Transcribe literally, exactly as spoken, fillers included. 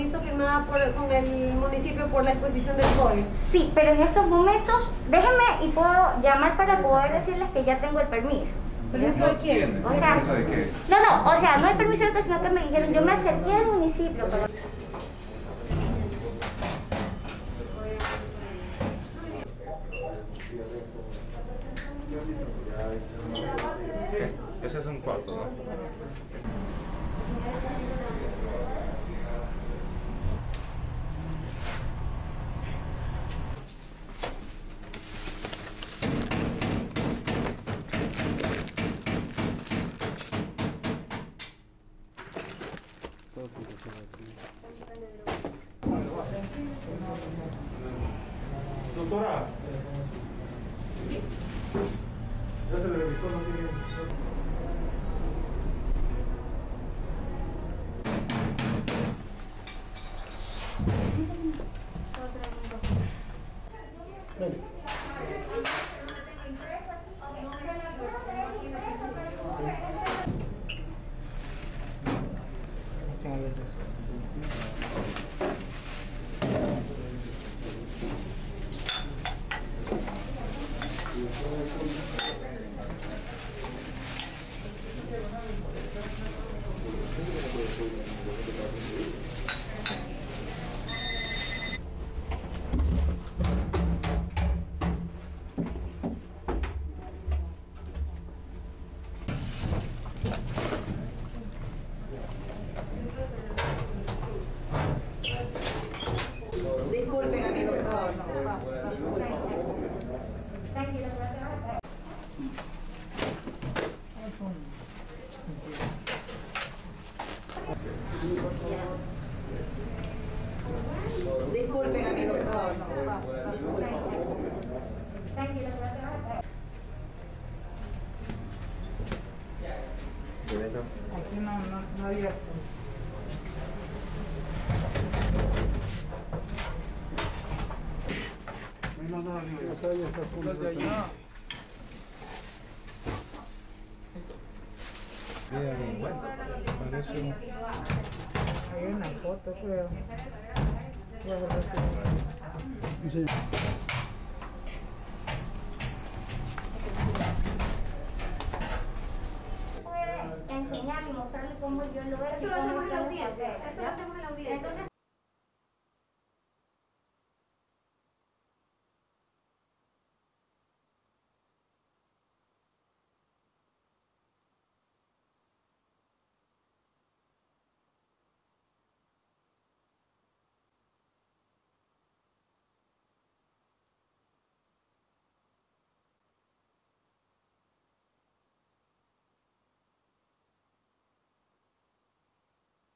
compromiso firmada por, con el municipio por la exposición del COVID. Sí, pero en estos momentos, déjenme y puedo llamar para poder decirles que ya tengo el permiso. ¿Permiso de quién? O sea, no, no, o sea, no el permiso de otro, sino que me dijeron, yo me acerqué al municipio. Pero... Ese es un cuarto, ¿no? Doctora, ya se le revisó, no tiene... Disculpen, amigo, por favor. Disculpen, amigo, por favor. Aquí no, no, no había. Los de allá. Bien, bueno, parece un... Hay una foto, creo. Sí. Puede enseñar y mostrarle cómo yo lo veo. Eso lo hacemos en la audiencia. Eso lo hacemos en la audiencia. Entonces,